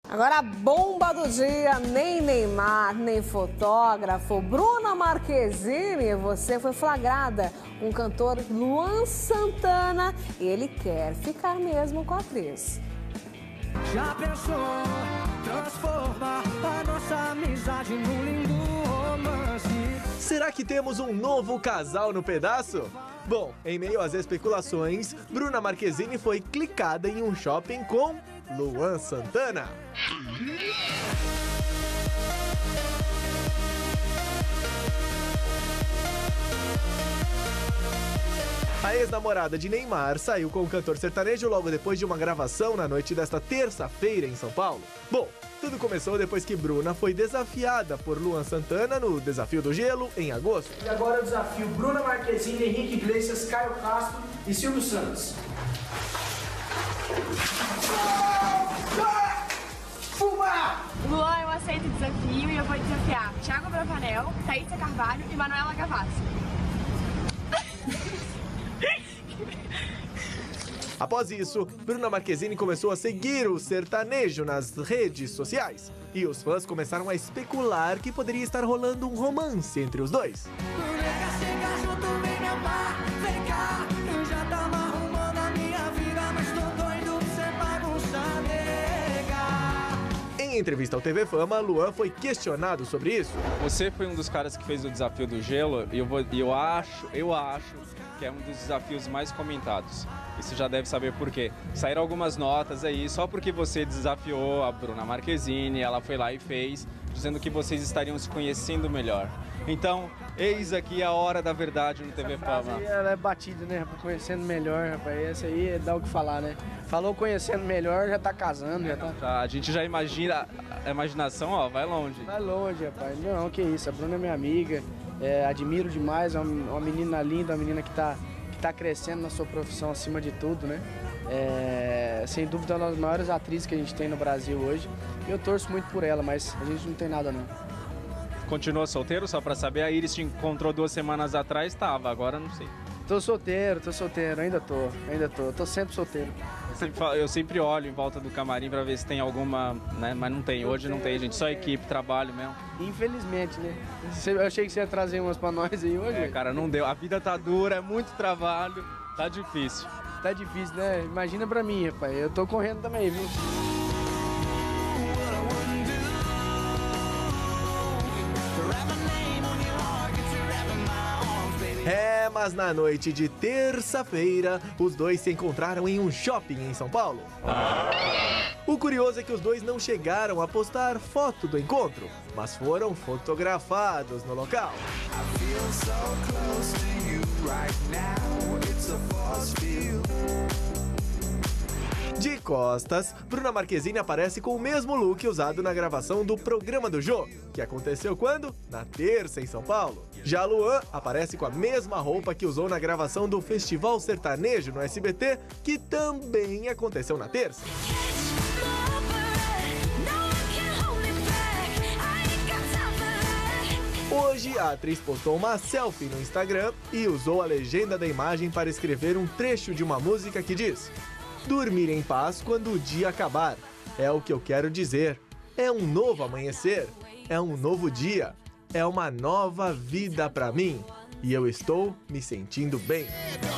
Agora a bomba do dia, nem Neymar, nem fotógrafo. Bruna Marquezine, você foi flagrada com o cantor Luan Santana e ele quer ficar mesmo com a atriz. Já pensou transformar a nossa amizade num lindo romance? Será que temos um novo casal no pedaço? Bom, em meio às especulações, Bruna Marquezine foi clicada em um shopping com Luan Santana. A ex-namorada de Neymar saiu com o cantor sertanejo logo depois de uma gravação na noite desta terça-feira em São Paulo. Bom, tudo começou depois que Bruna foi desafiada por Luan Santana no Desafio do Gelo em agosto. E agora eu desafio Bruna Marquezine, Henrique Iglesias, Caio Castro e Silvio Santos. Luan, eu aceito o desafio e eu vou desafiar Thiago Bravanel, Thaísa Carvalho e Manuela Gavassi. Após isso, Bruna Marquezine começou a seguir o sertanejo nas redes sociais. E os fãs começaram a especular que poderia estar rolando um romance entre os dois. Em entrevista ao TV Fama, Luan foi questionado sobre isso. Você foi um dos caras que fez o Desafio do Gelo e eu acho que é um dos desafios mais comentados. E você já deve saber por quê. Saíram algumas notas aí, só porque você desafiou a Bruna Marquezine, ela foi lá e fez, dizendo que vocês estariam se conhecendo melhor. Então, eis aqui a hora da verdade no TV Fama. Ela é batida, né, rapaz? Conhecendo melhor, rapaz. Essa aí dá o que falar, né? Falou conhecendo melhor, já tá casando, já tá... A gente já imagina, a imaginação, ó, vai longe. Vai longe, rapaz. Não, que isso, a Bruna é minha amiga, admiro demais, é uma menina linda, uma menina que tá crescendo na sua profissão acima de tudo, né? Sem dúvida, é uma das maiores atrizes que a gente tem no Brasil hoje. Eu torço muito por ela, mas a gente não tem nada, não. Continua solteiro, só pra saber, a Iris te encontrou 2 semanas atrás, tava, agora não sei. Tô solteiro, ainda tô sempre solteiro. Eu sempre olho em volta do camarim pra ver se tem alguma, né? Mas não tem, hoje não tem, gente, só equipe, trabalho mesmo. Infelizmente, né? Eu achei que você ia trazer umas pra nós aí hoje. Cara, não deu, a vida tá dura, é muito trabalho, tá difícil. Tá difícil, né? Imagina pra mim, rapaz, eu tô correndo também, viu? Mas na noite de terça-feira, os dois se encontraram em um shopping em São Paulo. O curioso é que os dois não chegaram a postar foto do encontro, mas foram fotografados no local. De costas, Bruna Marquezine aparece com o mesmo look usado na gravação do Programa do Jô, que aconteceu quando? Na terça, em São Paulo. Já Luan aparece com a mesma roupa que usou na gravação do Festival Sertanejo no SBT, que também aconteceu na terça. Hoje, a atriz postou uma selfie no Instagram e usou a legenda da imagem para escrever um trecho de uma música que diz: "Dormir em paz quando o dia acabar. É o que eu quero dizer. É um novo amanhecer. É um novo dia. É uma nova vida pra mim. E eu estou me sentindo bem."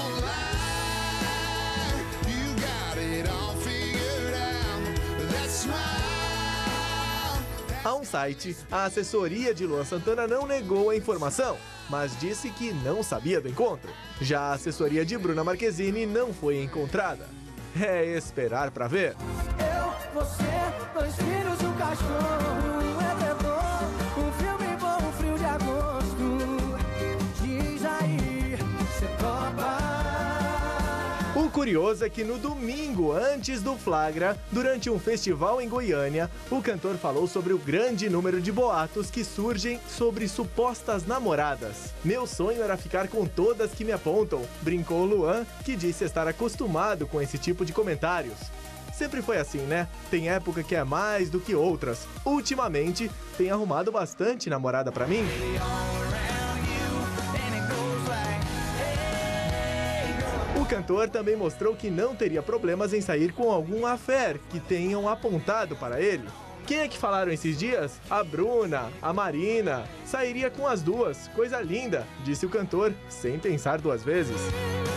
A um site, a assessoria de Luan Santana não negou a informação, mas disse que não sabia do encontro. Já a assessoria de Bruna Marquezine não foi encontrada. É esperar pra ver. Eu, você, 2 filhos, um cachorro, um filme bom, um frio de agosto. Diz aí, cê topa? O curioso é que no domingo, antes do flagra, durante um festival em Goiânia, o cantor falou sobre o grande número de boatos que surgem sobre supostas namoradas. "Meu sonho era ficar com todas que me apontam", brincou Luan, que disse estar acostumado com esse tipo de comentários. Sempre foi assim, né? Tem época que é mais do que outras. Ultimamente, tem arrumado bastante namorada pra mim. O cantor também mostrou que não teria problemas em sair com algum affair que tenham apontado para ele. Quem é que falaram esses dias? A Bruna, a Marina. Sairia com as duas, coisa linda, disse o cantor, sem pensar duas vezes.